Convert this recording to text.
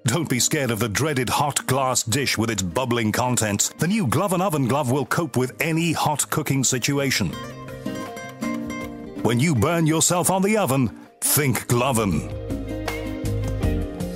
Don't be scared of the dreaded hot glass dish with its bubbling contents. The new Gloven Oven Glove will cope with any hot cooking situation. When you burn yourself on the oven, think Gloven.